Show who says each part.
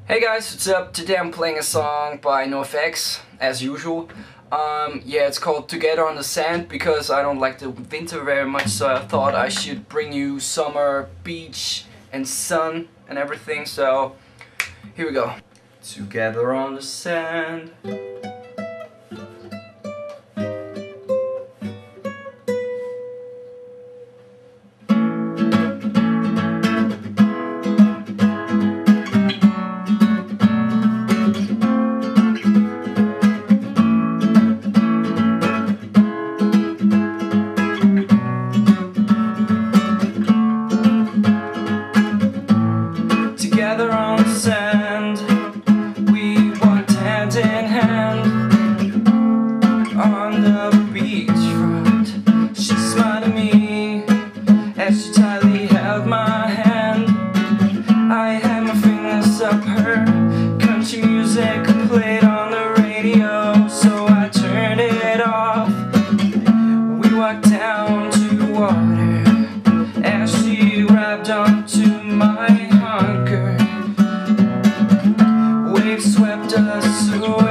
Speaker 1: Hey guys, what's up? Today I'm playing a song by NOFX, as usual. Yeah, it's called Together on the Sand because I don't like the winter very much, so I thought I should bring you summer, beach and sun and everything, so here we go. Together on the sand. Together on the sand, we walked hand in hand on the beachfront. She smiled at me as she tightly held my hand. I had my fingers up her country music played on the radio, so I turned it off. We walked down to the water as she grabbed onto my hunker. Waves swept us away.